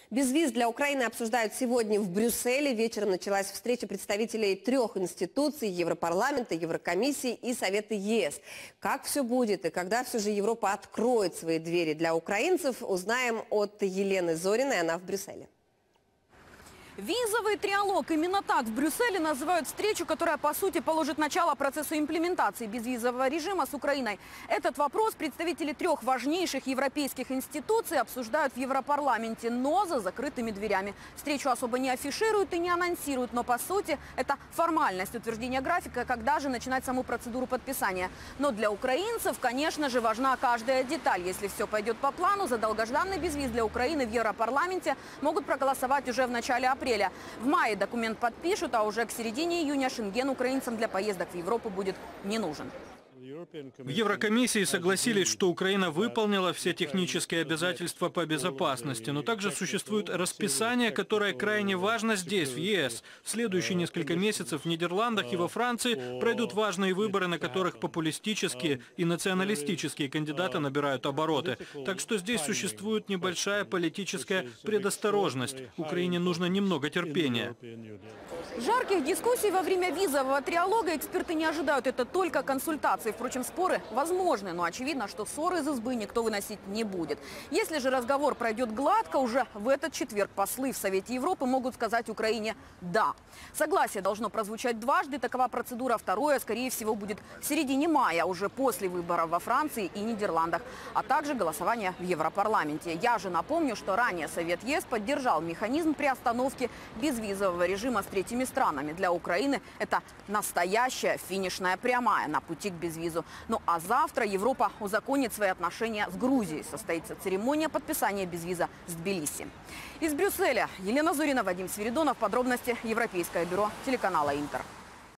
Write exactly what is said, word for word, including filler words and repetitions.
Без виз для Украины обсуждают сегодня в Брюсселе. Вечером началась встреча представителей трех институций – Европарламента, Еврокомиссии и Совета ЕС. Как все будет и когда все же Европа откроет свои двери для украинцев, узнаем от Елены Зориной, она в Брюсселе. Визовый триалог. Именно так в Брюсселе называют встречу, которая, по сути, положит начало процессу имплементации безвизового режима с Украиной. Этот вопрос представители трех важнейших европейских институций обсуждают в Европарламенте, но за закрытыми дверями. Встречу особо не афишируют и не анонсируют, но, по сути, это формальность утверждения графика, когда же начинать саму процедуру подписания. Но для украинцев, конечно же, важна каждая деталь. Если все пойдет по плану, за долгожданный безвиз для Украины в Европарламенте могут проголосовать уже в начале апреля. В мае документ подпишут, а уже к середине июня Шенген украинцам для поездок в Европу будет не нужен. В Еврокомиссии согласились, что Украина выполнила все технические обязательства по безопасности, но также существует расписание, которое крайне важно здесь, в ЕС. В следующие несколько месяцев в Нидерландах и во Франции пройдут важные выборы, на которых популистические и националистические кандидаты набирают обороты. Так что здесь существует небольшая политическая предосторожность. Украине нужно немного терпения. Жарких дискуссий во время визового триалога эксперты не ожидают. Это только консультации. Впрочем, споры возможны, но очевидно, что ссоры из избы никто выносить не будет. Если же разговор пройдет гладко, уже в этот четверг послы в Совете Европы могут сказать Украине «да». Согласие должно прозвучать дважды. Такова процедура. Второе, скорее всего, будет в середине мая, уже после выборов во Франции и Нидерландах, а также голосование в Европарламенте. Я же напомню, что ранее Совет ЕС поддержал механизм приостановки безвизового режима с третьими странами. Для Украины это настоящая финишная прямая на пути к безвизу. Ну а завтра Европа узаконит свои отношения с Грузией. Состоится церемония подписания безвиза с Тбилиси. Из Брюсселя Елена Зорина, Вадим Свиридонов. Подробности Европейское бюро телеканала «Интер».